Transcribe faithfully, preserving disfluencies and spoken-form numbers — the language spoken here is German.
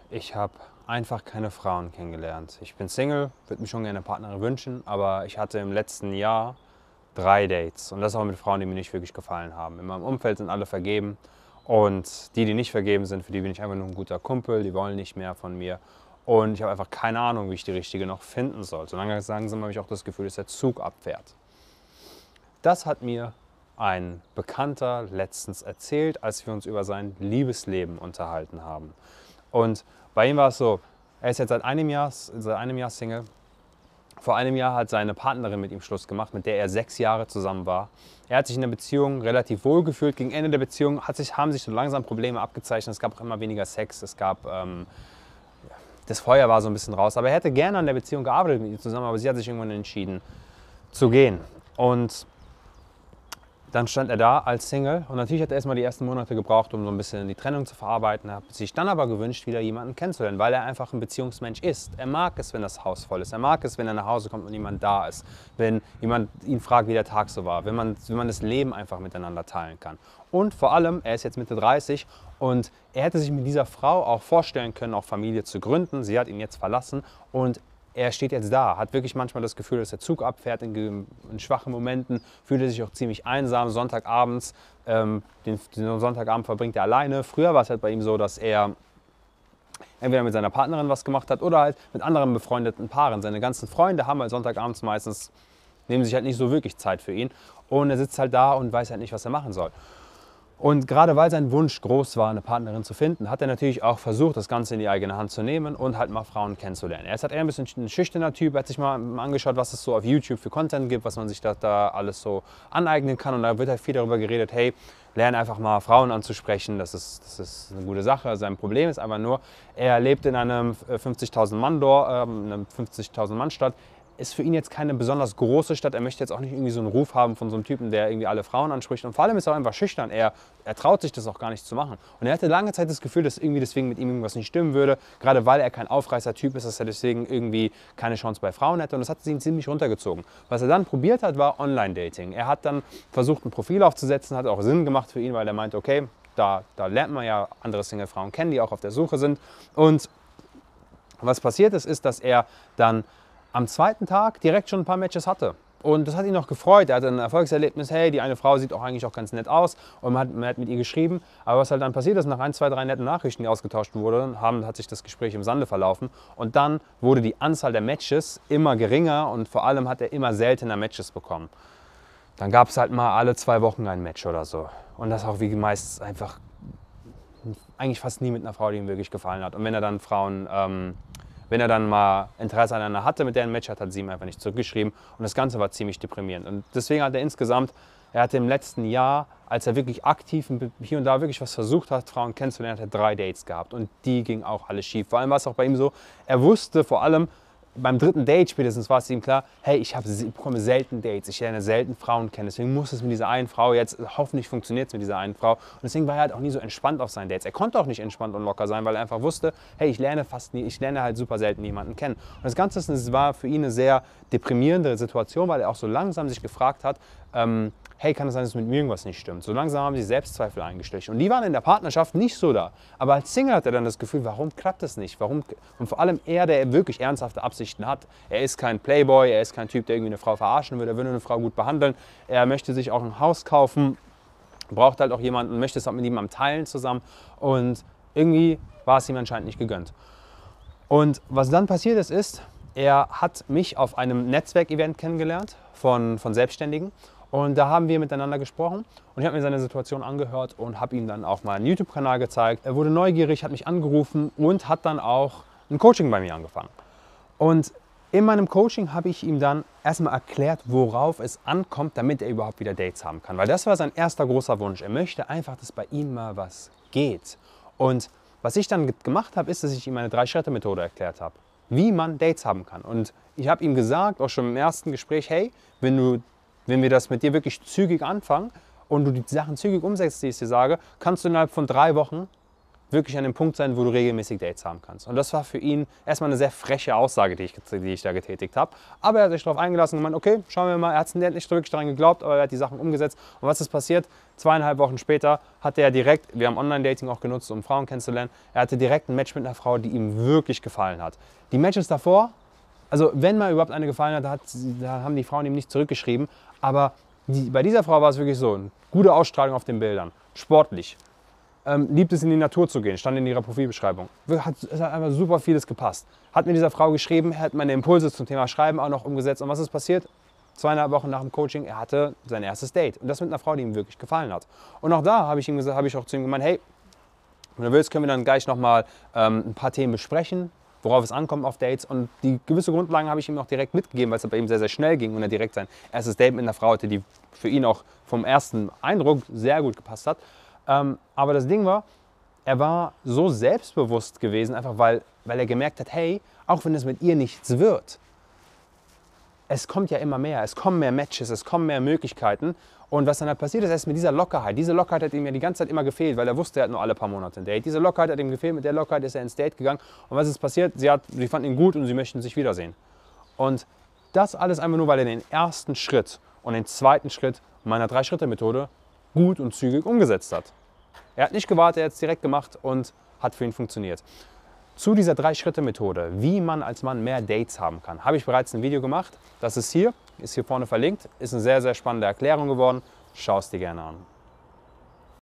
Ich habe einfach keine Frauen kennengelernt. Ich bin Single, würde mir schon gerne eine Partnerin wünschen, aber ich hatte im letzten Jahr drei Dates und das auch mit Frauen, die mir nicht wirklich gefallen haben. In meinem Umfeld sind alle vergeben und die, die nicht vergeben sind, für die bin ich einfach nur ein guter Kumpel, die wollen nicht mehr von mir und ich habe einfach keine Ahnung, wie ich die richtige noch finden soll. So langsam habe ich auch das Gefühl, dass der Zug abfährt. Das hat mir ein Bekannter letztens erzählt, als wir uns über sein Liebesleben unterhalten haben. Und bei ihm war es so, er ist jetzt seit einem Jahr, seit einem Jahr Single. Vor einem Jahr hat seine Partnerin mit ihm Schluss gemacht, mit der er sechs Jahre zusammen war. Er hat sich in der Beziehung relativ wohl gefühlt. Gegen Ende der Beziehung hat sich, haben sich so langsam Probleme abgezeichnet. Es gab auch immer weniger Sex. Es gab, ähm, das Feuer war so ein bisschen raus. Aber er hätte gerne an der Beziehung gearbeitet mit ihr zusammen, aber sie hat sich irgendwann entschieden zu gehen. Und dann stand er da als Single und natürlich hat er erstmal die ersten Monate gebraucht, um so ein bisschen die Trennung zu verarbeiten. Er hat sich dann aber gewünscht, wieder jemanden kennenzulernen, weil er einfach ein Beziehungsmensch ist. Er mag es, wenn das Haus voll ist. Er mag es, wenn er nach Hause kommt und niemand da ist. Wenn jemand ihn fragt, wie der Tag so war. Wenn man, wenn man das Leben einfach miteinander teilen kann. Und vor allem, er ist jetzt Mitte dreißig und er hätte sich mit dieser Frau auch vorstellen können, auch Familie zu gründen. Sie hat ihn jetzt verlassen und er steht jetzt da, hat wirklich manchmal das Gefühl, dass der Zug abfährt in, in schwachen Momenten, fühlt er sich auch ziemlich einsam, Sonntagabends, ähm, den, den Sonntagabend verbringt er alleine. Früher war es halt bei ihm so, dass er entweder mit seiner Partnerin was gemacht hat oder halt mit anderen befreundeten Paaren. Seine ganzen Freunde haben halt Sonntagabends meistens, nehmen sich halt nicht so wirklich Zeit für ihn und er sitzt halt da und weiß halt nicht, was er machen soll. Und gerade weil sein Wunsch groß war, eine Partnerin zu finden, hat er natürlich auch versucht, das Ganze in die eigene Hand zu nehmen und halt mal Frauen kennenzulernen. Er ist halt eher ein bisschen ein schüchterner Typ, er hat sich mal angeschaut, was es so auf YouTube für Content gibt, was man sich da, da alles so aneignen kann. Und da wird halt viel darüber geredet, hey, lerne einfach mal Frauen anzusprechen, das ist, das ist eine gute Sache. Sein Problem ist einfach nur, er lebt in einem fünfzigtausend Mann Dorf, äh, einem fünfzigtausend Mann Stadt. Ist für ihn jetzt keine besonders große Stadt. Er möchte jetzt auch nicht irgendwie so einen Ruf haben von so einem Typen, der irgendwie alle Frauen anspricht. Und vor allem ist er auch einfach schüchtern. Er, er traut sich das auch gar nicht zu machen. Und er hatte lange Zeit das Gefühl, dass irgendwie deswegen mit ihm irgendwas nicht stimmen würde. Gerade weil er kein Aufreißer-Typ ist, dass er deswegen irgendwie keine Chance bei Frauen hätte. Und das hat ihn ziemlich runtergezogen. Was er dann probiert hat, war Online-Dating. Er hat dann versucht, ein Profil aufzusetzen. Hat auch Sinn gemacht für ihn, weil er meinte, okay, da, da lernt man ja andere Single-Frauen kennen, die auch auf der Suche sind. Und was passiert ist, ist, dass er dann am zweiten Tag direkt schon ein paar Matches hatte. Und das hat ihn noch gefreut. Er hatte ein Erfolgserlebnis. Hey, die eine Frau sieht auch eigentlich auch ganz nett aus. Und man hat, man hat mit ihr geschrieben. Aber was halt dann passiert ist, nach ein, zwei, drei netten Nachrichten, die ausgetauscht wurden, haben, hat sich das Gespräch im Sande verlaufen. Und dann wurde die Anzahl der Matches immer geringer und vor allem hat er immer seltener Matches bekommen. Dann gab es halt mal alle zwei Wochen ein Match oder so. Und das auch wie meist einfach eigentlich fast nie mit einer Frau, die ihm wirklich gefallen hat. Und wenn er dann Frauen... Ähm, Wenn er dann mal Interesse an einer hatte, mit der ein Match hat, hat sie ihm einfach nicht zurückgeschrieben. Und das Ganze war ziemlich deprimierend. Und deswegen hat er insgesamt, er hatte im letzten Jahr, als er wirklich aktiv hier und da wirklich was versucht hat, Frauen kennenzulernen, hat er drei Dates gehabt. Und die ging auch alles schief. Vor allem war es auch bei ihm so, er wusste vor allem, beim dritten Date spätestens war es ihm klar, hey, ich, hab, ich bekomme selten Dates, ich lerne selten Frauen kennen, deswegen muss es mit dieser einen Frau jetzt, hoffentlich funktioniert es mit dieser einen Frau. Und deswegen war er halt auch nie so entspannt auf seinen Dates. Er konnte auch nicht entspannt und locker sein, weil er einfach wusste, hey, ich lerne fast nie, ich lerne halt super selten jemanden kennen. Und das Ganze ist, war für ihn eine sehr deprimierende Situation, weil er auch so langsam sich gefragt hat, ähm, hey, kann es sein, dass mit mir irgendwas nicht stimmt? So langsam haben sie Selbstzweifel eingeschlichen. Und die waren in der Partnerschaft nicht so da. Aber als Single hat er dann das Gefühl, warum klappt das nicht? Warum? Und vor allem er, der wirklich ernsthafte Absichten hat. Er ist kein Playboy, er ist kein Typ, der irgendwie eine Frau verarschen will. Er will eine Frau gut behandeln. Er möchte sich auch ein Haus kaufen, braucht halt auch jemanden, möchte es auch mit jemandem teilen zusammen. Und irgendwie war es ihm anscheinend nicht gegönnt. Und was dann passiert ist, ist, er hat mich auf einem Netzwerkevent kennengelernt von, von Selbstständigen. Und da haben wir miteinander gesprochen und ich habe mir seine Situation angehört und habe ihm dann auch mal einen YouTube-Kanal gezeigt. Er wurde neugierig, hat mich angerufen und hat dann auch ein Coaching bei mir angefangen. Und in meinem Coaching habe ich ihm dann erstmal erklärt, worauf es ankommt, damit er überhaupt wieder Dates haben kann. Weil das war sein erster großer Wunsch. Er möchte einfach, dass bei ihm mal was geht. Und was ich dann gemacht habe, ist, dass ich ihm eine Drei-Schritte-Methode erklärt habe, wie man Dates haben kann. Und ich habe ihm gesagt, auch schon im ersten Gespräch, hey, wenn du Wenn wir das mit dir wirklich zügig anfangen und du die Sachen zügig umsetzt, die ich dir sage, kannst du innerhalb von drei Wochen wirklich an dem Punkt sein, wo du regelmäßig Dates haben kannst. Und das war für ihn erstmal eine sehr freche Aussage, die ich, die ich da getätigt habe. Aber er hat sich darauf eingelassen und gemeint, okay, schauen wir mal, er hat nicht wirklich daran geglaubt, aber er hat die Sachen umgesetzt. Und was ist passiert? Zweieinhalb Wochen später hatte er direkt, wir haben Online-Dating auch genutzt, um Frauen kennenzulernen, er hatte direkt ein Match mit einer Frau, die ihm wirklich gefallen hat. Die Matches davor, also wenn mal überhaupt eine gefallen hat, da, hat, da haben die Frauen ihm nicht zurückgeschrieben, aber die, bei dieser Frau war es wirklich so, eine gute Ausstrahlung auf den Bildern, sportlich. Ähm, liebt es in die Natur zu gehen, stand in ihrer Profilbeschreibung. Hat, es hat einfach super vieles gepasst. Hat mit dieser Frau geschrieben, hat meine Impulse zum Thema Schreiben auch noch umgesetzt. Und was ist passiert? Zweieinhalb Wochen nach dem Coaching, er hatte sein erstes Date. Und das mit einer Frau, die ihm wirklich gefallen hat. Und auch da habe ich ihm gesagt, habe ich auch zu ihm gemeint, hey, wenn du willst, können wir dann gleich nochmal ähm, ein paar Themen besprechen, worauf es ankommt auf Dates. Und die gewisse Grundlagen habe ich ihm auch direkt mitgegeben, weil es bei ihm sehr, sehr schnell ging und er direkt sein erstes Date mit einer Frau hatte, die für ihn auch vom ersten Eindruck sehr gut gepasst hat. Ähm, aber das Ding war, er war so selbstbewusst gewesen, einfach weil, weil er gemerkt hat, hey, auch wenn es mit ihr nichts wird, es kommt ja immer mehr, es kommen mehr Matches, es kommen mehr Möglichkeiten. Und was dann halt passiert ist, er ist mit dieser Lockerheit, diese Lockerheit hat ihm ja die ganze Zeit immer gefehlt, weil er wusste, er hat nur alle paar Monate ein Date. Diese Lockerheit hat ihm gefehlt, mit der Lockerheit ist er ins Date gegangen. Und was ist passiert? Sie, hat, sie fanden ihn gut und sie möchten sich wiedersehen. Und das alles einfach nur, weil er den ersten Schritt und den zweiten Schritt meiner Drei-Schritte-Methode gut und zügig umgesetzt hat. Er hat nicht gewartet, er hat es direkt gemacht und hat für ihn funktioniert. Zu dieser Drei-Schritte-Methode, wie man als Mann mehr Dates haben kann, habe ich bereits ein Video gemacht. Das ist hier, ist hier vorne verlinkt, ist eine sehr, sehr spannende Erklärung geworden. Schau es dir gerne an.